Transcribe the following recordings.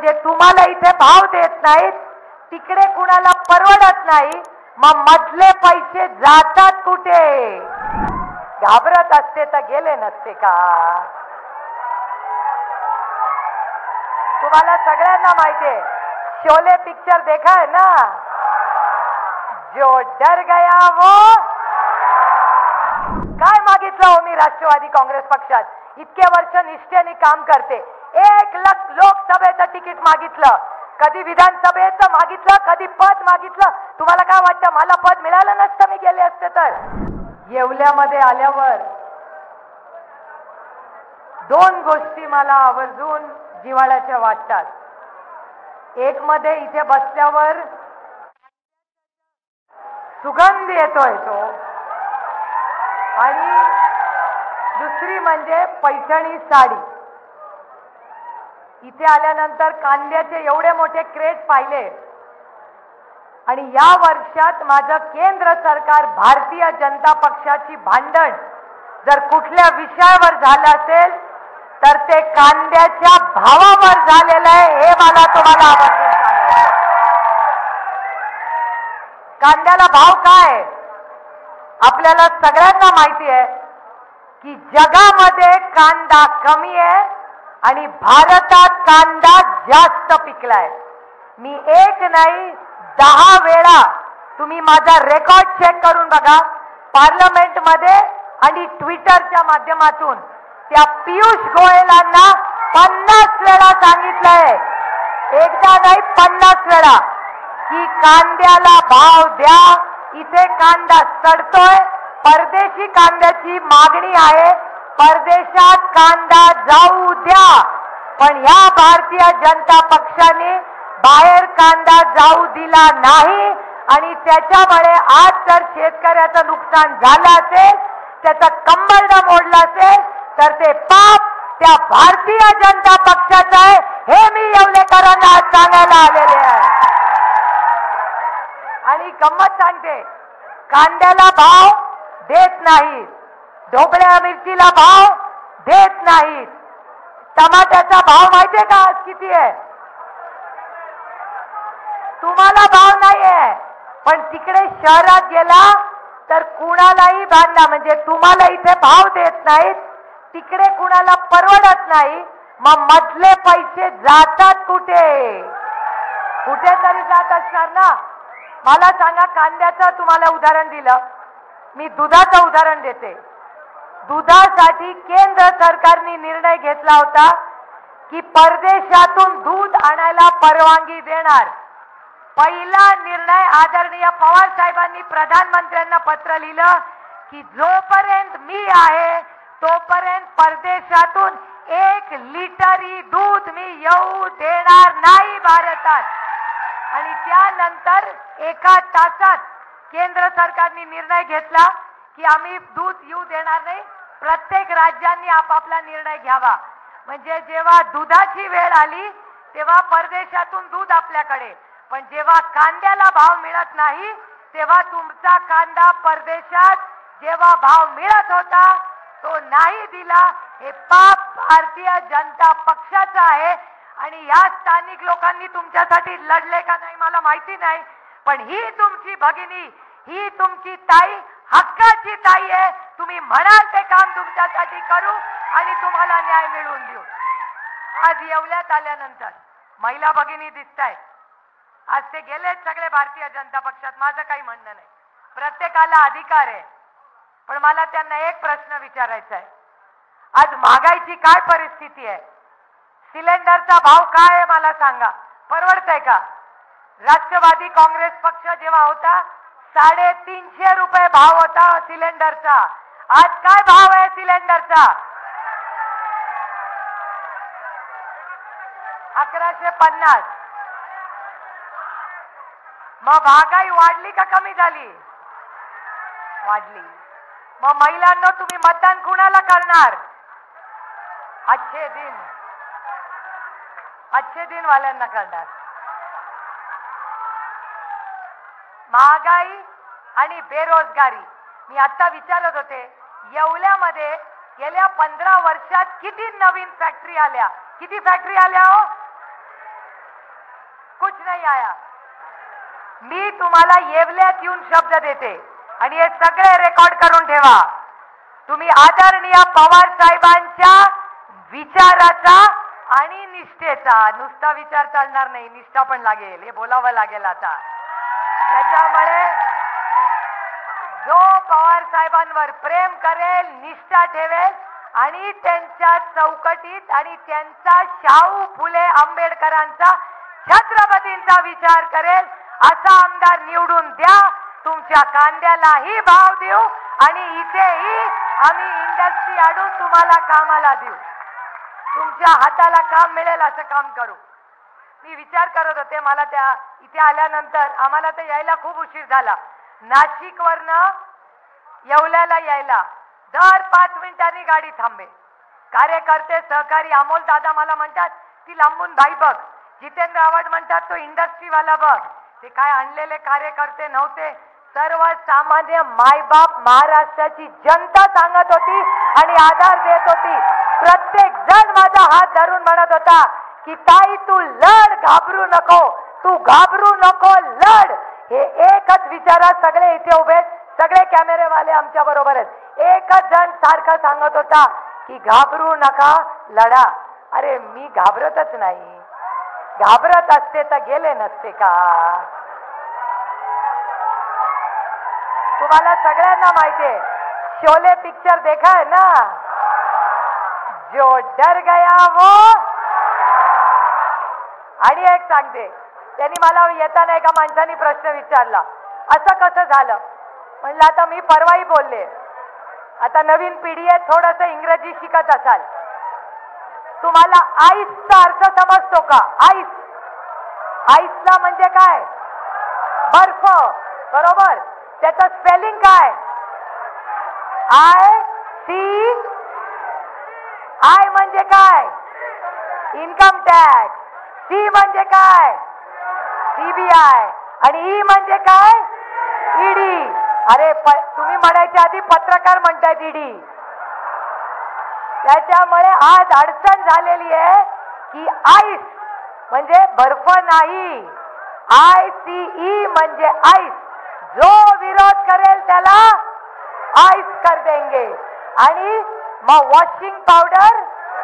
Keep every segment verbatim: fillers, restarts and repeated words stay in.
म्हणजे तुम्हाला इथे भाव देत नाहीत, तिकडे कुणाला परवडत नाही, मग मधले पैसे जातात कुठे? घाबरत असते तर गेले नसते का? तुम्हाला सगळ्यांना माहितीये, शोले पिक्चर देखा है ना? जो डर गया वो काय मागितलं हो मी राष्ट्रवादी काँग्रेस पक्षात? इतके वर्ष निष्ठेने काम करते, एक लाख लोकसभेचं तिकीट मागितलं, कधी विधानसभेचं मागितलं, कधी पद मागितलं. तुम्हाला काय वाटतं मला पद मिळालं नसतं मी गेले असते तर? येवल्यामध्ये आल्यावर दोन गोष्टी मला आवर्जून जिव्हाळ्याच्या वाटतात. एक मध्ये इथे बसल्यावर सुगंध येतोय तो, आणि दुसरी म्हणजे पैठणी साडी. इथे आल्यानंतर कांद्याचे एवढे मोठे क्रेट पाहिले, आणि या वर्षात माझं केंद्र सरकार भारतीय जनता पक्षाची भांडण जर कुठल्या विषयावर झालं असेल तर ते कांद्याच्या भावावर झालेलं आहे, हे मला तुम्हाला आवर्जून सांगायचं. कांद्याला भाव काय? आपल्याला सगळ्यांना माहिती आहे की जगामध्ये कांदा कमी आहे आणि भारतात कांदा जास्त पिकलाय. मी एक नाही दहा वेळा, तुम्ही माझा रेकॉर्ड चेक करून बघा, पार्लमेंट मध्ये आणि ट्विटरच्या माध्यमातून त्या पियुष गोयलांना पन्नास वेळा सांगितलंय, एकदा नाही पन्नास वेळा, की कांद्याला भाव द्या. इथे कांदा सडतोय, परदेशी कांद्याची मागणी आहे, परदेशात कांदा जाऊ द्या. पण ह्या भारतीय जनता पक्षाने बाहेर कांदा जाऊ दिला नाही, आणि त्याच्यामुळे आज जर शेतकऱ्याचं नुकसान झालं असेल, त्याचं कंबरडं मोडलं असेल, तर ते पाप त्या भारतीय जनता पक्षाचं आहे, हे मी येवलेकरांना आज सांगायला आलेले आहे. आणि गंमत सांगते, कांद्याला भाव देत नाहीत, ढोबळ्या मिरचीला भाव देत नाहीत, टमाट्याचा भाव माहितीये का आज किती आहे? तुम्हाला भाव नाहीये, पण तिकडे शहरात गेला तर कुणालाही भांडा, म्हणजे तुम्हाला इथे भाव देत नाहीत, तिकडे कुणाला परवडत नाही, मग मधले पैसे जातात कुठे? कुठेतरी जात असणार ना. मला सांगा, कांद्याचं तुम्हाला उदाहरण दिलं, मी दुधाचं उदाहरण देते. दुधासाठी केंद्र सरकारने निर्णय घेतला होता की परदेशातून दूध आणायला परवानगी देणार. पहिला निर्णय आदरणीय पवार साहेबांनी प्रधानमंत्र्यांना पत्र लिहिलं की जोपर्यंत मी आहे तोपर्यंत परदेशातून एक लिटरी दूध मी येऊ देणार नाही भारतात. आणि त्यानंतर एका तासात केंद्र सरकारने निर्णय घेतला की आम्ही दूध येऊ देणार नाही, प्रत्येक राज्यांनी आपापला निर्णय घ्यावा. म्हणजे जेव्हा दुधाची वेळ आली तेव्हा परदेशातून दूध आपल्याकडे, पण जेव्हा कांद्याला भाव मिळत नाही तेव्हा तुमचा कांदा परदेशात जेव्हा भाव मिळत होता तो नाही दिला. हे पाप भारतीय जनता पक्षाचं आहे. आणि या स्थानिक लोकांनी तुमच्यासाठी लढले का नाही मला माहिती नाही, पण ही तुमची भगिनी, ही तुमची ताई हक्काची ताई आहे. तुम्ही म्हणाल ते काम तुमच्यासाठी करू आणि तुम्हाला न्याय मिळवून देऊ. आज येवल्यात आल्यानंतर महिला भगिनी दिसतायत. आज ते गेलेत सगळे भारतीय जनता पक्षात, माझं काही म्हणणं नाही, प्रत्येकाला अधिकार आहे. पण मला त्यांना एक प्रश्न विचारायचा आहे, आज महागाईची काय परिस्थिती आहे? सिलेंडरचा भाव काय आहे मला सांगा, परवडतंय का? राष्ट्रवादी काँग्रेस पक्ष जेव्हा होता साडेतीनशे रुपये भाव होता सिलेंडरचा. आज काय भाव आहे सिलेंडरचा? अकराशे पन्नास. मग महागाई वाढली का कमी झाली? वाढली. मग महिलांनो, तुम्ही मतदान कुणाला करणार? अच्छे दिन, अच्छे दिन वाल्यांना करणार. महागाई आणि बेरोजगारी, मी आता विचारत होते, येवल्यामध्ये गेल्या पंधरा वर्षात किती नवीन फॅक्टरी आल्या? किती फॅक्टरी आल्या हो? कुछ नहीं आया. मी तुम्हाला येवल्यात येऊन शब्द देते आणि हे सगळे रेकॉर्ड करून ठेवा. तुम्ही आदरणीय पवार साहेबांच्या विचाराचा आणि निष्ठेचा, नुसता विचार चालणार नाही, निष्ठा पण लागेल, हे बोलावं लागेल आता. त्याच्यामुळे जो पवार साहेबांवर प्रेम करेल, निष्ठा ठेवेल आणि त्यांच्या चौकटीत आणि त्यांचा शाहू फुले आंबेडकरांचा छत्रपतींचा विचार करेल असा आमदार निवडून द्या. तुमच्या कांद्यालाही भाव देऊ आणि इथेही आम्ही इंडस्ट्री आणून तुम्हाला कामाला देऊ. तुमच्या हाताला काम मिळेल असं काम करू. मी विचार करत होते, मला त्या इथे आल्यानंतर आम्हाला तर यायला खूप उशीर झाला. नाशिकवरनं येवल्याला यायला दर पाच मिनिटांनी गाडी थांबे. कार्यकर्ते सहकारी अमोल दादा मला म्हणतात ती लांबून बाई बघ, जितेंद्र आव्हाड म्हणतात तो इंडस्ट्रीवाला बघ. ते काय आणलेले कार्यकर्ते नव्हते, सर्वसामान्य मायबाप महाराष्ट्राची जनता सांगत होती आणि आधार देत होती. प्रत्येक जण माझा हात धरून म्हणत होता की ताई तू लढ, घाबरू नको, तू घाबरू नको, लढ. हे एकच विचारा सगळे इथे उभे, सगळे कॅमेरेवाले आमच्या बरोबर आहेत. एकच जण सारखं सांगत होता की घाबरू नका, लढा. अरे मी घाबरतच नाही, घाबरत असते तर गेले नसते का? तुम्हाला सगळ्यांना माहितीये, शोले पिक्चर देखा है ना, जो डर गया वो. आणि एक सांगते, त्यांनी मला येताना एका माणसाने प्रश्न विचारला असं कसं झालं. म्हणलं आता मी परवाही बोलले, आता नवीन पिढी आहे, थोडस इंग्रजी शिकत असाल. तुम्हाला आईसचा अर्थ समजतो का? आईस, आईसला म्हणजे काय? बर्फ, बरोबर. त्याचं स्पेलिंग काय? I C. आय म्हणजे काय? Income tax. सी म्हणजे काय? सीबीआय. आणि ई म्हणजे काय? ईडी. अरे तुम्ही म्हणायच्या आधी पत्रकार म्हणतायत ईडी. त्याच्यामुळे आज अडचण झालेली आहे की आईस म्हणजे बर्फ नाही, आय सी ई म्हणजे आईस. जो विरोध करेल त्याला आईस कर देंगे. आणि मग वॉशिंग पावडर,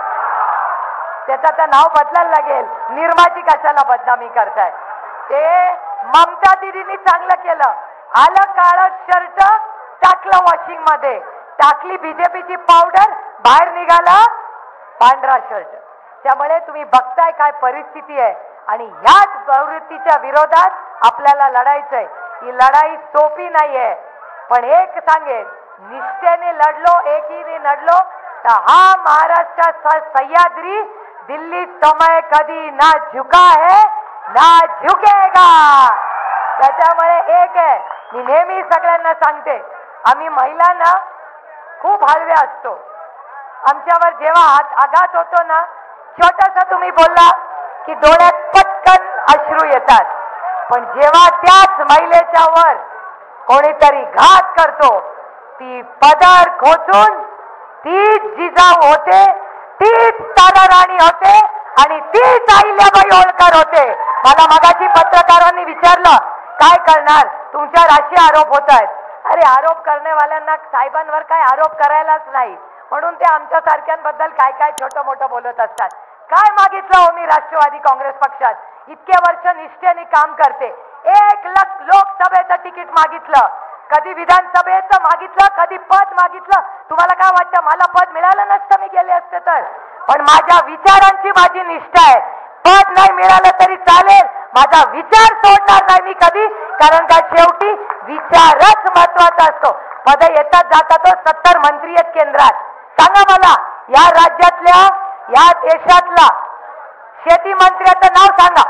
त्याचं तर नाव बदलायला लागेल. निर्माची कशाला बदनामी करताय? ते ममता दिदींनी चांगलं केलं, आलं काळं शर्ट टाकलं वॉशिंग मध्ये, टाकली बीजेपीची पावडर, बाहेर निघाला पांढरा शर्ट. त्यामुळे तुम्ही बघताय काय परिस्थिती आहे आणि ह्याच प्रवृत्तीच्या विरोधात आपल्याला लढायचंय. ही लढाई सोपी नाहीये, पण एक सांगेन, निष्ठेने लढलो, एकीने लढलो तर हा महाराष्ट्राचा सह्याद्री दिल्ली समय कधी ना झुका है ना झुकेगा. त्याच्यामुळे एक आहे, मी नेहमी सगळ्यांना सांगते, आम्ही महिलांना खूप हळवे असतो. आमच्यावर जेव्हा आघात होतो ना, छोटासा तुम्ही बोलला की डोळ्यात पटकन अश्रू येतात, पण जेव्हा त्याच महिलेच्या वर कोणीतरी घात करतो, ती पदर खोचून तीच जिजाऊ होते, तीच ताराराणी होते आणि तीच अहिल्याबाई होळकर होते. मला मगाशी पत्रकारांनी विचारलं काय करणार, तुमच्यावर असे आरोप होत आहेत. अरे आरोप करण्यावाल्यांना साहेबांवर काय आरोप करायलाच नाही, म्हणून ते आमच्या सारख्यांबद्दल काय काय छोटं मोठं बोलत असतात. काय मागितलं हो मी राष्ट्रवादी काँग्रेस पक्षात, इतके वर्ष निष्ठेने काम करते. एक लाख लोकसभेचं तिकीट मागितलं, कधी विधानसभेचं मागितलं, कधी पद मागितलं. तुम्हाला काय वाटतं मला पद मिळालं नसतं मी गेले असते तर? पण माझ्या विचारांची माझी निष्ठा आहे. पद नाही मिळालं तरी चालेल, माझा विचार सोडणार नाही मी कधी, कारण का शेवटी विचारच महत्वाचा असतो. पद येतात जातात, सत्तर मंत्री आहेत केंद्रात. सांगा मला या राज्यातल्या, या देशातला शेती मंत्र्याचं नाव सांगा.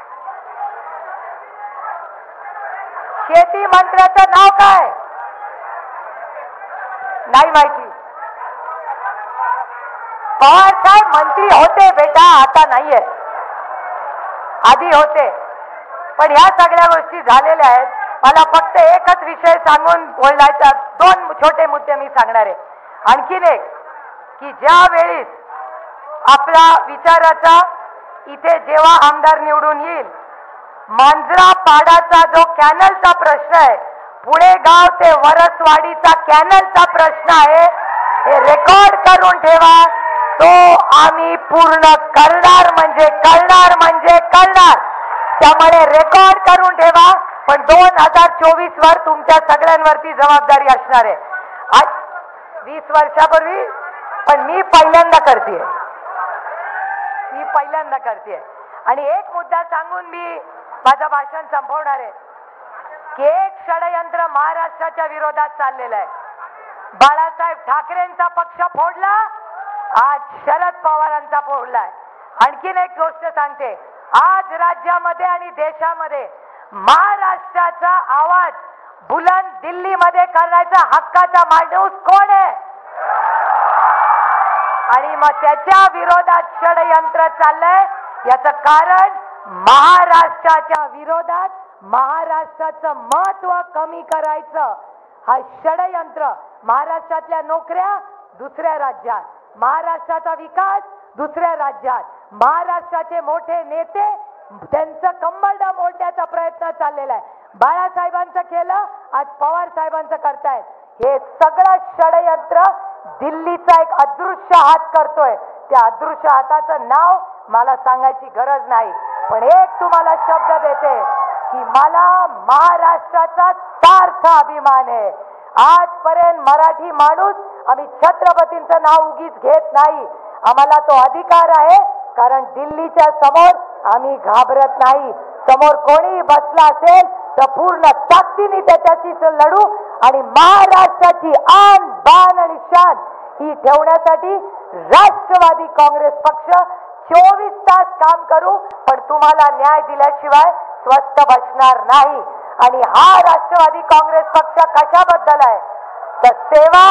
शेती मंत्र्याचं नाव काय? नाही माहिती. पवार साहेब मंत्री होते बेटा, आता नाहीये, आधी होते. पण ह्या सगळ्या गोष्टी झालेल्या आहेत. मला फक्त एकच विषय सांगून बोलायचा, दोन छोटे मुद्दे मी सांगणार आहे. आणखीन एक की ज्या वेळेस आपला विचाराचा इथे जेव्हा आमदार निवडून येईल मांजरा पाडाचा जो कॅनलचा प्रश्न आहे, पुणे गाव ते वरसवाडीचा कॅनलचा प्रश्न आहे, हे रेकॉर्ड करून ठेवा. तो आम्ही पूर्ण करणार म्हणजे करणार म्हणजे करणार. त्यामुळे रेकॉर्ड करून ठेवा. पण दोन हजार चोवीस वर तुमच्या सगळ्यांवरती जबाबदारी असणार आहे. आज वीस वर्षापूर्वी पण मी पहिल्यांदा करतेय मी पहिल्यांदा करतेय आणि एक मुद्दा सांगून मी माझं भाषण संपवणार आहे की एक षडयंत्र महाराष्ट्राच्या विरोधात चाललेलं आहे. बाळासाहेब ठाकरेंचा पक्ष फोडला, आज शरद पवारांचा फोडलाय. आणखीन एक गोष्ट सांगते, आज राज्यामध्ये आणि देशामध्ये महाराष्ट्राचा आवाज बुलंद दिल्लीमध्ये करण्याचा हक्काचा माणूस कोण आहे? आणि मग त्याच्या विरोधात षडयंत्र चाललंय. याचं कारण महाराष्ट्राच्या विरोधात महाराष्ट्राचं महत्व कमी करायचं हा षडयंत्र. महाराष्ट्रातल्या नोकऱ्या दुसऱ्या राज्यात, महाराष्ट्राचा विकास दुसऱ्या राज्यात, महाराष्ट्राचे मोठे नेते त्यांचं कंबरडं मोडण्याचा प्रयत्न चाललेला आहे. बाळासाहेबांचं केलं, आज पवार साहेबांचं करतायत. हे सगळं षडयंत्र दिल्लीचा एक अदृश्य हात करतोय. त्या अदृश्य हाताचं नाव मला सांगायची गरज नाही, पण एक तुम्हाला शब्द देते की मला महाराष्ट्राचा सार्थ अभिमान आहे. आजपर्यंत मराठी माणूस आम्ही छत्रपतींचं नाव उगीच घेत नाही. आम्हाला तो अधिकार आहे, कारण दिल्लीच्या समोर आम्ही घाबरत नाही. समोर कोणी बसला असेल तर पूर्ण ताकदीने त्याच्याशी लढू आणि महाराष्ट्राची आन बान आणि शान ही ठेवण्यासाठी राष्ट्रवादी काँग्रेस पक्ष चोवीस तास काम करू, पण तुम्हाला न्याय दिल्याशिवाय स्वस्थ बसणार नाही. आणि हा राष्ट्रवादी काँग्रेस पक्ष कशाबद्दल आहे तर सेवा,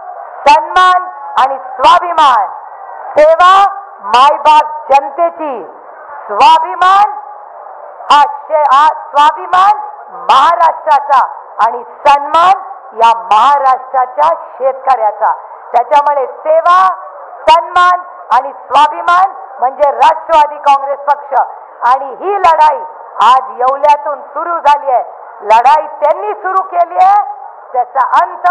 सन्मान आणि स्वाभिमान. सेवा मायबाप जनतेची, स्वाभिमान हा स्वाभिमान महाराष्ट्राचा आणि सन्मान या महाराष्ट्राच्या शेतकऱ्याचा. त्याच्यामुळे सेवा, सन्मान आणि स्वाभिमान म्हणजे राष्ट्रवादी काँग्रेस पक्ष. आणि ही लढाई आज येवल्यातून सुरू झाली आहे. लढाई त्यांनी सुरू केली आहे, त्याचा अंत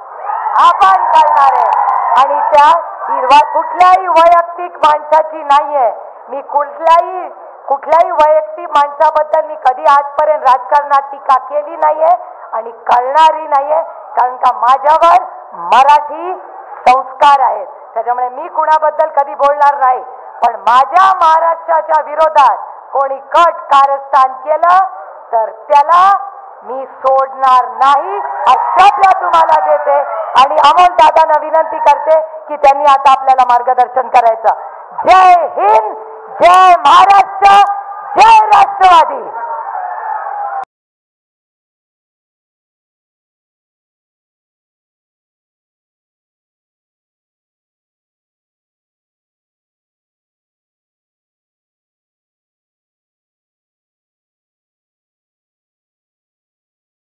आपण करणार आहे. आणि त्या कुठल्याही वैयक्तिक माणसाची नाहीये. मी कुठल्याही कुठल्याही वैयक्तिक माणसाबद्दल मी कधी आजपर्यंत राजकारणात टीका केली नाहीये आणि करणारही नाहीये, कारण का माझ्यावर मराठी संस्कार आहेत. त्याच्यामुळे मी कुणाबद्दल कधी बोलणार नाही. पण माझ्या महाराष्ट्राच्या विरोधात कोणी कट कारस्थान केलं तर त्याला मी सोडणार नाही हा शब्द तुम्हाला देते. आणि अमोल दादांना विनंती करते की त्यांनी आता आपल्याला मार्गदर्शन करायचं. जय हिंद, जय महाराष्ट्र, जय राष्ट्रवादी.